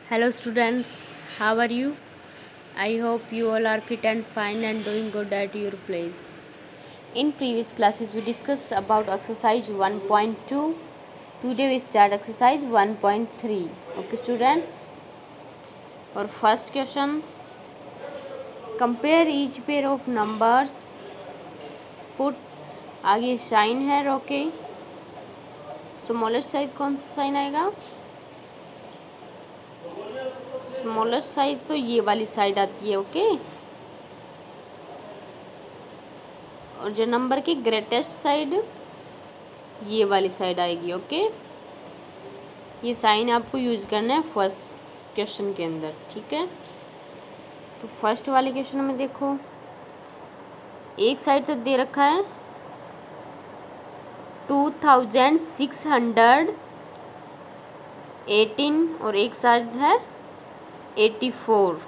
Hello students, how are you? I hope you all are fit and fine and doing good at your place. In previous classes we discussed about exercise 1.2. Today we start exercise 1.3. Okay students? Our first question, compare each pair of numbers. Put आगे sign है okay. Smallest size कौन सा sign आएगा? Smallest size तो ये वाली side आती है ओके. और जो नंबर की ग्रेटेस्ट साइड ये वाली साइड आएगी ओके. ये साइन आपको यूज करना है फर्स्ट क्वेश्चन के अंदर, ठीक है. तो फर्स्ट वाले क्वेश्चन में देखो, एक साइड तो दे रखा है 2618 और एक साइड है 84.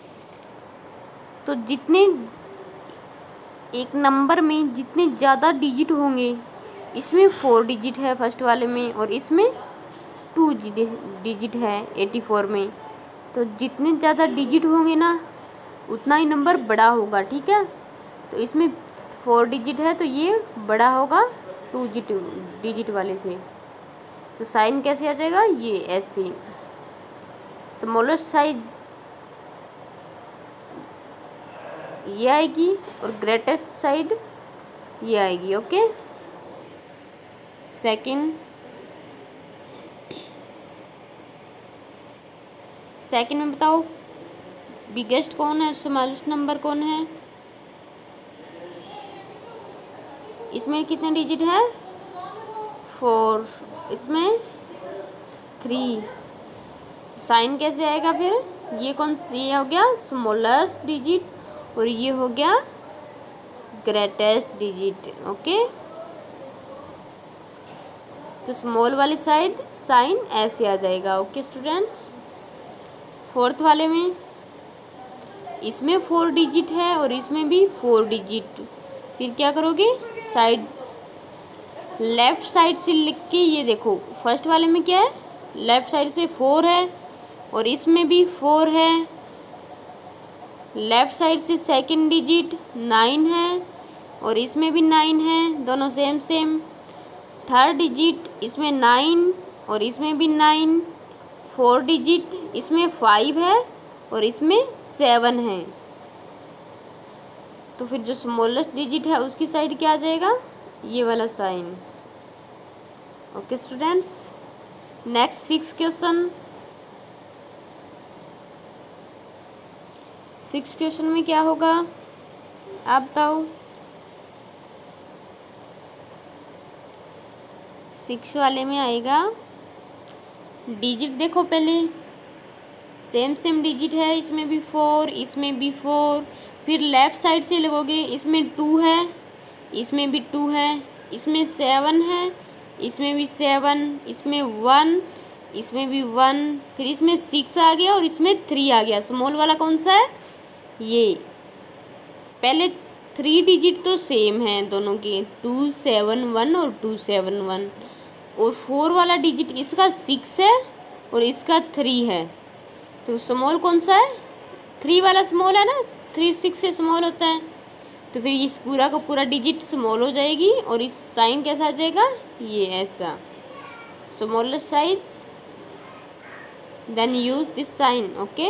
तो जितने एक नंबर में जितने ज़्यादा डिजिट होंगे, इसमें 4 डिजिट है फर्स्ट वाले में और इसमें 2 डिजिट है 84 में. तो जितने ज़्यादा डिजिट होंगे ना उतना ही नंबर बड़ा होगा, ठीक है. तो इसमें 4 डिजिट है तो ये बड़ा होगा 2 डिजिट वाले से. तो साइन कैसे आ जाएगा? ये ऐसे. स्मॉलेस्ट साइज ये आएगी और ग्रेटेस्ट साइड ये आएगी ओके. सेकंड में बताओ बिगेस्ट कौन है, स्मॉलेस्ट नंबर कौन है? इसमें कितने डिजिट है? 4. इसमें 3. साइन कैसे आएगा फिर? ये ये हो गया स्मॉलेस्ट डिजिट और ये हो गया ग्रेटेस्ट डिजिट ओके. तो स्मॉल वाली साइड साइन ऐसे आ जाएगा ओके स्टूडेंट्स. फोर्थ वाले में इसमें 4 डिजिट है और इसमें भी 4 डिजिट. फिर क्या करोगे? साइड लेफ्ट साइड से लिख के, ये देखो फर्स्ट वाले में क्या है, लेफ्ट साइड से 4 है और इसमें भी 4 है. लेफ्ट साइड से सेकंड डिजिट 9 है और इसमें भी 9 है, दोनों सेम. थर्ड डिजिट इसमें 9 और इसमें भी 9. 4 डिजिट इसमें 5 है और इसमें 7 है. तो फिर जो स्मॉलेस्ट डिजिट है उसकी साइड क्या आ जाएगा? ये वाला sign okay students. Next 6 question. 6 question में क्या होगा आप बताओ. 6 वाले में आएगा डिजिट. देखो पहले सेम डिजिट है, इसमें भी 4 इसमें भी 4. फिर लेफ़्ट साइड से लगोगे, इसमें 2 है इसमें भी 2 है, इसमें 7 है इसमें भी 7, इसमें 1 इसमें भी 1. फिर इसमें 6 आ गया और इसमें 3 आ गया. स्मॉल वाला कौन सा है? ये. पहले 3 डिजिट तो सेम है दोनों के, 271 और 271. और 4 वाला डिजिट इसका 6 है और इसका 3 है. तो स्मॉल कौन सा है? 3 वाला स्मॉल है ना, 3 6 से स्मॉल होता है. तो फिर इस पूरा का पूरा डिजिट स्मॉल हो जाएगी और इस साइन कैसा आ जाएगा? ये ऐसा. Smallest size then use this sign okay.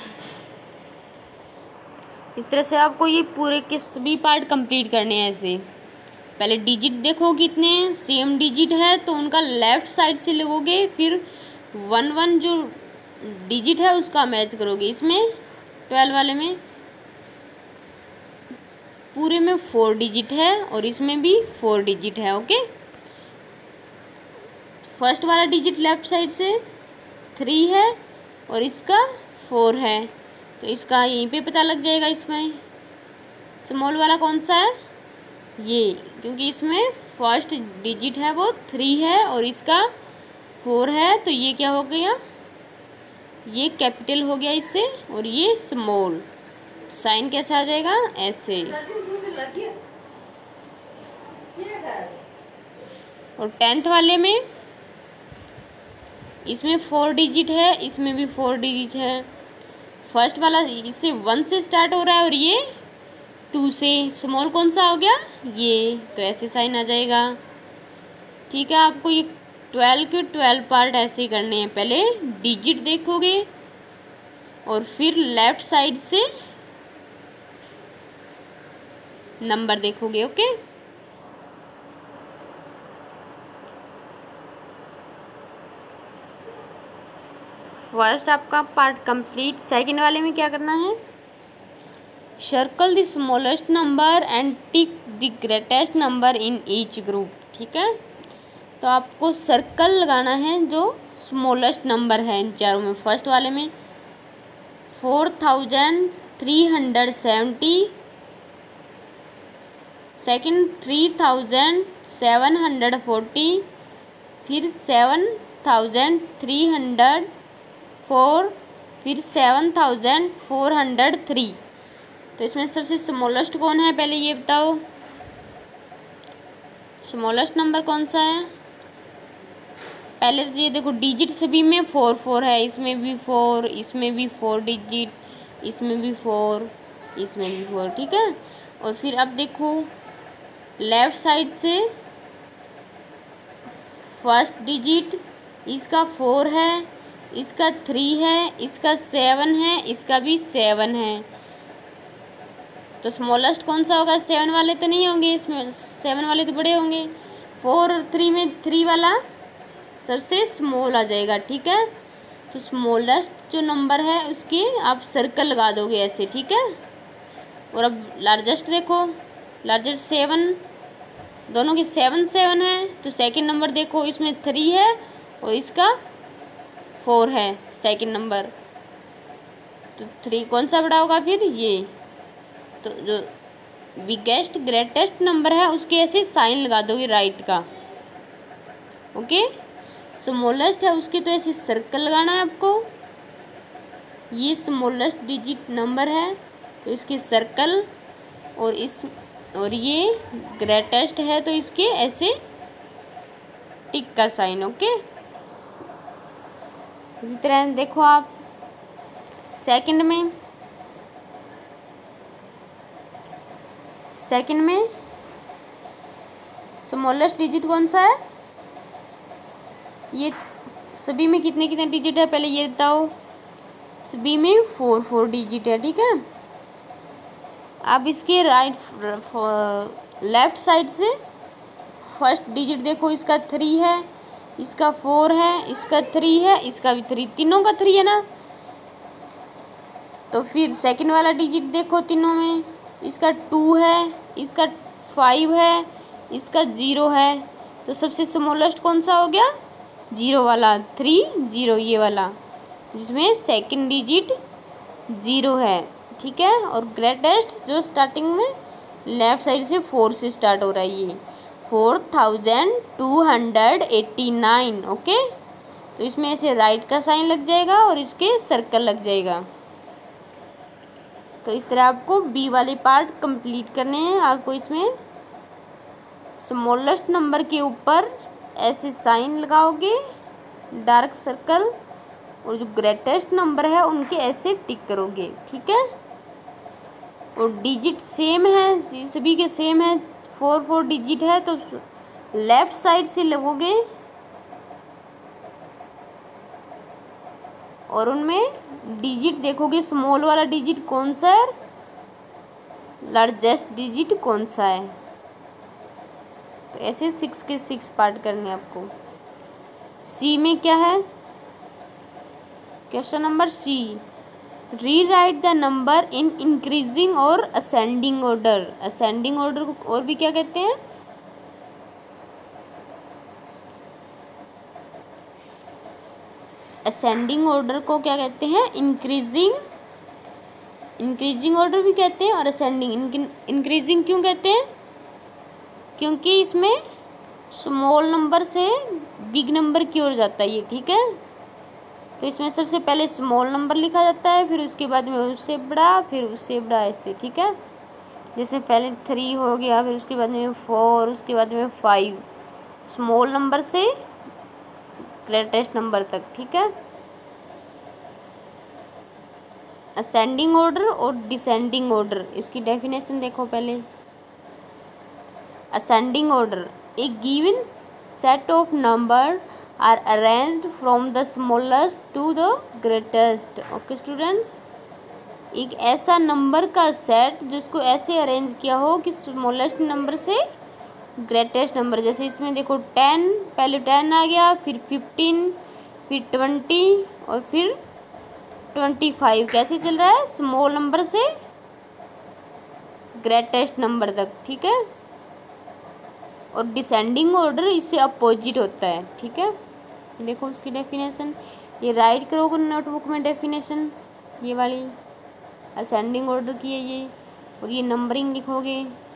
इस तरह से आपको ये पूरे के सभी पार्ट कंप्लीट करने हैं. ऐसे पहले डिजिट देखो कितने सेम डिजिट है तो उनका लेफ्ट साइड से लगोगे, फिर 1 जो डिजिट है उसका मैच करोगे. इसमें 12 वाले में पूरे में 4 डिजिट है और इसमें भी 4 डिजिट है ओके. फर्स्ट वाला डिजिट लेफ्ट साइड से 3 है और इसका 4 है, तो इसका यहीं पे पता लग जाएगा. इसमें स्मॉल वाला कौन सा है? ये, क्योंकि इसमें फर्स्ट डिजिट है वो 3 है और इसका 4 है. तो ये क्या हो गया? ये कैपिटल हो गया इससे और ये स्मॉल. साइन कैसे आ जाएगा? ऐसे. और 10th वाले में इसमें 4 डिजिट है, इसमें भी 4 डिजिट है। फर्स्ट वाला इससे 1 से स्टार्ट हो रहा है और ये 2 से। स्मॉल कौन सा हो गया? ये। तो ऐसे साइन आ जाएगा। ठीक है, आपको ये 12 के 12 पार्ट ऐसे ही करने हैं। पहले डिजिट देखोगे और फिर लेफ्ट साइड से नंबर देखोगे। ओके, फर्स्ट आपका पार्ट कंप्लीट। सेकंड वाले में क्या करना है? Circle the smallest number and tick the greatest number in each group. ठीक है, तो आपको सर्कल लगाना है जो स्मॉलेस्ट नंबर है इन चारों में। फर्स्ट वाले में 4370, सेकंड 3740, फिर 7304, फिर 7403। तो इसमें सबसे स्मॉलेस्ट कौन है पहले ये बताओ, स्मॉलेस्ट नंबर कौन सा है? पहले तो ये देखो डिजिट सभी में 4 है, इसमें भी 4, इसमें भी 4 डिजिट, इसमें भी 4, इसमें भी 4। ठीक है, और फिर अब देखो लेफ्ट साइड से फर्स्ट डिजिट इसका 4 है, इसका 3 है, इसका 7 है, इसका भी 7 है। तो स्मॉलेस्ट कौन सा होगा? 7 वाले तो नहीं होंगे, इसमें 7 वाले तो बड़े होंगे। 4 और 3 में 3 वाला सबसे स्मॉल आ जाएगा। ठीक है, तो स्मॉलेस्ट जो नंबर है उसकी आप सर्कल लगा दोगे ऐसे। ठीक है, और अब लार्जेस्ट देखो, लार्जेस्ट 7, दोनों की 7 है। तो सेकंड नंबर देखो, इसमें 3 है और इसका 4 है सेकंड नंबर। तो 3 कौन सा बड़ा होगा फिर? ये। तो जो बिगेस्ट ग्रेटेस्ट नंबर है उसके ऐसे साइन लगा दोगे राइट का। ओके, स्मॉलेस्ट है उसके तो ऐसे सर्कल लगाना है आपको। ये स्मॉलेस्ट डिजिट नंबर है तो इसके सर्कल, और ये ग्रेटेस्ट है तो इसके ऐसे टिक का साइन। ओके, इसी तरह देखो आप सेकंड में स्मॉलेस्ट डिजिट कौन सा है? ये सभी में कितने कितने डिजिट है पहले ये बताओ। सभी में 4 डिजिट है। ठीक है, अब इसके लेफ्ट साइड से फर्स्ट डिजिट देखो, इसका 3 है, इसका 4 है, इसका 3 है, इसका भी 3, तीनों का 3 है ना। तो फिर सेकंड वाला डिजिट देखो, तीनों में इसका 2 है, इसका 5 है, इसका 0 है। तो सबसे स्मॉलेस्ट कौन सा हो गया? 0 वाला, 3 0, ये वाला जिसमें सेकंड डिजिट 0 है। ठीक है, और ग्रेटेस्ट जो स्टार्टिंग में लेफ्ट साइड से 4 से स्टार्ट हो रहा है, ये 4289। ओके, तो इसमें ऐसे राइट का साइन लग जाएगा और इसके सर्कल लग जाएगा। तो इस तरह आपको बी वाले पार्ट कंप्लीट करने हैं। आपको इसमें स्मॉलेस्ट नंबर के ऊपर ऐसे साइन लगाओगे डार्क सर्कल, और जो ग्रेटेस्ट नंबर है उनके ऐसे टिक करोगे। ठीक है, और डिजिट सेम है, सभी के सेम है, 4 डिजिट है। तो लेफ्ट साइड से लगोगे और उनमें डिजिट देखोगे, स्मॉल वाला डिजिट कौन सा है, लार्जेस्ट डिजिट कौन सा है। तो ऐसे 6 के 6 पार्ट करने हैं आपको। सी में क्या है? Question number C, rewrite the number in increasing और असेंडिंग ऑर्डर। असेंडिंग ऑर्डर को और भी क्या कहते हैं? असेंडिंग ऑर्डर को क्या कहते हैं? इंक्रीजिंग ऑर्डर भी कहते हैं और असेंडिंग। इंक्रीजिंग क्यों कहते हैं? क्योंकि इसमें स्मॉल नंबर से बिग नंबर की ओर जाता है ये। ठीक है, तो इसमें सबसे पहले स्मॉल नंबर लिखा जाता है, फिर उसके बाद में उससे बड़ा, फिर उससे बड़ा, ऐसे। ठीक है, जैसे पहले 3 हो गया, फिर उसके बाद में 4, उसके बाद में 5। स्मॉल नंबर से ग्रेटेस्ट नंबर तक, ठीक है। असेंडिंग ऑर्डर और डिसेंडिंग ऑर्डर, इसकी डेफिनेशन देखो पहले। Ascending order, a given set of number are arranged from the smallest to the greatest. Okay students, एक ऐसा नंबर का सेट जिसको ऐसे अरेंज किया हो कि स्मॉलेस्ट नंबर से ग्रेटेस्ट नंबर। जैसे इसमें देखो 10, पहले 10 आ गया, फिर 15, फिर 20 और फिर 25। कैसे चल रहा है? स्मॉल नंबर से ग्रेटेस्ट नंबर तक, ठीक है। और डिसेंडिंग ऑर्डर इससे अपोजिट होता है, ठीक है। देखो उसकी डेफिनेशन, ये राइट करोगे नोटबुक में डेफिनेशन, ये वाली असेंडिंग ऑर्डर की है ये, और ये नंबरिंग लिखोगे।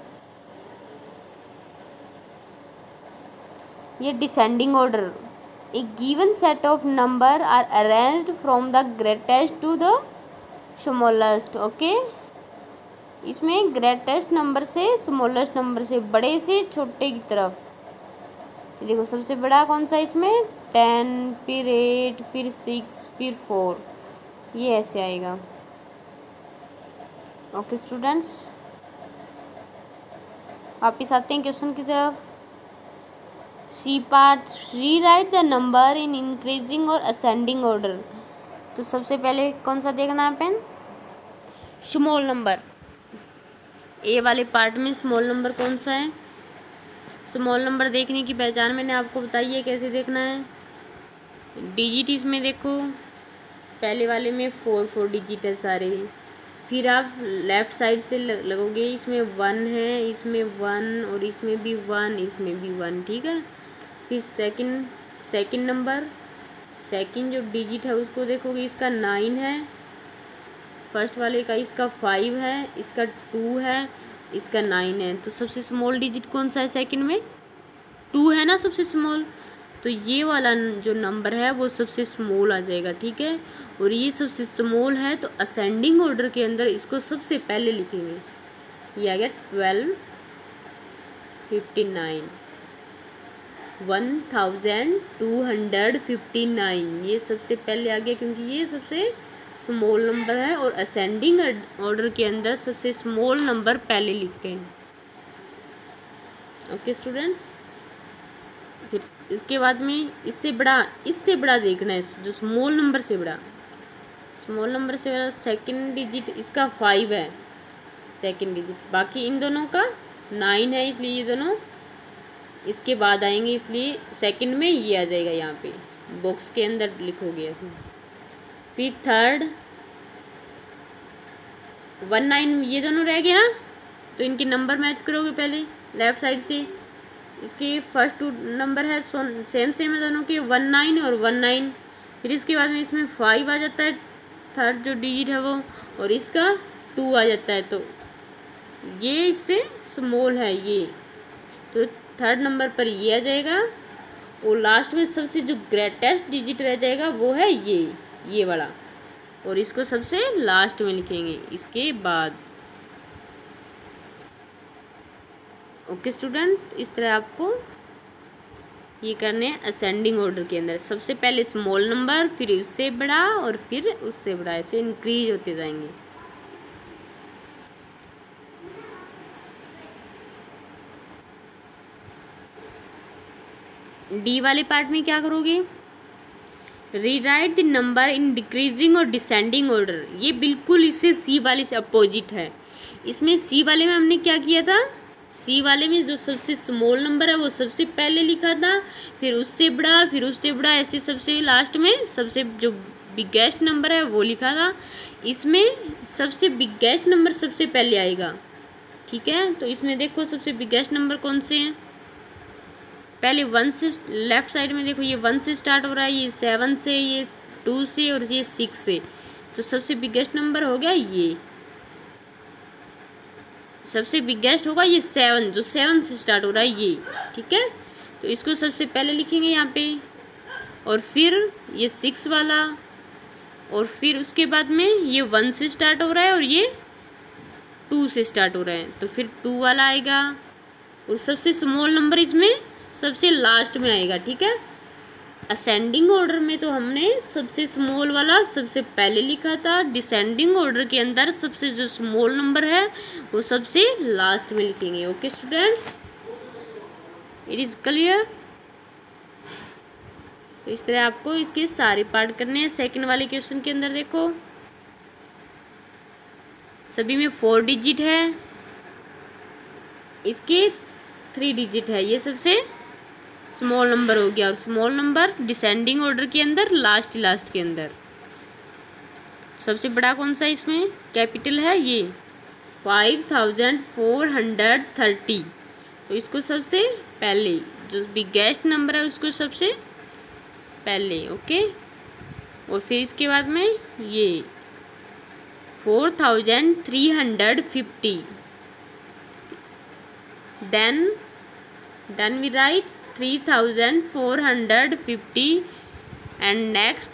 ये descending order, a given set of number are arranged from the greatest to the smallest. Okay, इसमें ग्रेटेस्ट नंबर से स्मॉलेस्ट नंबर से, बड़े से छोटे की तरफ। देखो सबसे बड़ा कौन सा इसमें? 10, फिर 8, फिर 6, फिर 4, ये ऐसे आएगा। ओके स्टूडेंट्स, वापिस आते हैं क्वेश्चन की तरफ। C part, rewrite the number in increasing और असेंडिंग ऑर्डर। तो सबसे पहले कौन सा देखना है पेन? Small number. ए वाले पार्ट में स्मॉल नंबर कौन सा है? स्मॉल नंबर देखने की पहचान मैंने आपको बताई है, कैसे देखना है। डिजिट इसमें देखो, पहले वाले में 4 डिजिट है सारे। फिर आप लेफ़्ट साइड से लगोगे, इसमें 1 है, इसमें 1 और इसमें भी 1, इसमें भी 1, ठीक है। फिर सेकंड नंबर, सेकंड जो डिजिट है उसको देखोगे, इसका 9 है। फर्स्ट वाले का इसका 5 है, इसका 2 है, इसका 9 है। तो सबसे स्मॉल डिजिट कौन सा है सेकंड में? 2 है ना सबसे स्मॉल। तो ये वाला जो नंबर है वो सबसे स्मॉल आ जाएगा, ठीक है। और ये सबसे स्मॉल है तो असेंडिंग ऑर्डर के अंदर इसको सबसे पहले लिखेंगे। ये आ गया 1259, 1259, ये सबसे पहले आ गया क्योंकि ये सबसे स्मॉल नंबर है और असेंडिंग ऑर्डर के अंदर सबसे स्मॉल नंबर पहले लिखते हैं। ओके स्टूडेंट्स, फिर इसके बाद में इससे बड़ा देखना है, जो स्मॉल नंबर से बड़ा, स्मॉल नंबर से बड़ा सेकंड डिजिट इसका 5 है, सेकंड डिजिट। बाकी इन दोनों का 9 है, इसलिए ये दोनों इसके बाद आएंगे, इसलिए सेकंड में ये आ जाएगा, यहाँ पे बॉक्स के अंदर लिखोगे ऐसे। फिर थर्ड 19, ये दोनों रह गए ना, तो इनके नंबर मैच करोगे पहले लेफ़्ट साइड से। इसके फर्स्ट 2 नंबर है सेम है दोनों के, 19 और 19। फिर इसके बाद में इसमें 5 आ जाता है, थर्ड जो डिजिट है वो, और इसका 2 आ जाता है। तो ये इससे स्मॉल है ये, तो थर्ड नंबर पर ये आ जाएगा। और लास्ट में सबसे जो ग्रेटेस्ट डिजिट रह जाएगा वो है ये वाला, और इसको सबसे लास्ट में लिखेंगे इसके बाद। ओके स्टूडेंट, इस तरह आपको ये करने हैं असेंडिंग ऑर्डर के अंदर। सबसे पहले स्मॉल नंबर, फिर उससे बड़ा और फिर उससे बड़ा, ऐसे इंक्रीज होते जाएंगे। डी वाले पार्ट में क्या करोगे? Rewrite the number in decreasing और डिसेंडिंग ऑर्डर। ये बिल्कुल इससे सी वाले से अपोजिट है। इसमें सी वाले में हमने क्या किया था? सी वाले में जो सबसे स्मॉल नंबर है वो सबसे पहले लिखा था, फिर उससे बड़ा, फिर उससे बड़ा, ऐसे सबसे लास्ट में सबसे जो बिगेस्ट नंबर है वो लिखा था। इसमें सबसे बिगेस्ट नंबर सबसे पहले आएगा, ठीक है। तो इसमें देखो सबसे बिगेस्ट नंबर कौन से हैं? पहले 1 से, लेफ्ट साइड में देखो ये 1 से स्टार्ट हो रहा है, ये 7 से, ये 2 से और ये 6 से। तो सबसे बिगेस्ट नंबर हो गया ये, सबसे बिगेस्ट होगा ये 7, जो 7 से स्टार्ट हो रहा है ये, ठीक है। तो इसको सबसे पहले लिखेंगे यहाँ पे, और फिर ये 6 वाला, और फिर उसके बाद में ये 1 से स्टार्ट हो रहा है और ये 2 से स्टार्ट हो रहा है, तो फिर 2 वाला आएगा। और सबसे स्मॉल नंबर इसमें सबसे लास्ट में आएगा, ठीक है। असेंडिंग ऑर्डर में तो हमने सबसे स्मॉल वाला सबसे पहले लिखा था, डिसेंडिंग ऑर्डर के अंदर सबसे जो स्मॉल नंबर है वो सबसे लास्ट में लिखेंगे। Okay students, it is clear. तो इस तरह आपको इसके सारे पार्ट करने हैं। सेकंड वाले क्वेश्चन के अंदर देखो, सभी में 4 डिजिट है, इसके 3 डिजिट है, ये सबसे स्मॉल नंबर हो गया। और स्मॉल नंबर डिसेंडिंग ऑर्डर के अंदर लास्ट के अंदर सबसे बड़ा कौन सा इसमें कैपिटल है, ये 5430। तो इसको सबसे पहले, जो बिगेस्ट नंबर है उसको सबसे पहले। ओके, और फिर इसके बाद में ये 4350, then we write 3450 and next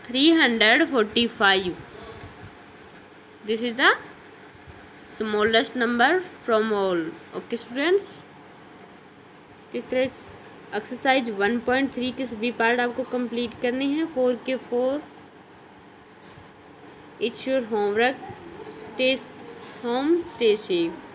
345. This is the smallest number from all. Okay students, इस तरह एक्सरसाइज 1.3 के सभी पार्ट आपको कंप्लीट करने हैं। 4 के 4। It's your homework. Stay home, stay safe.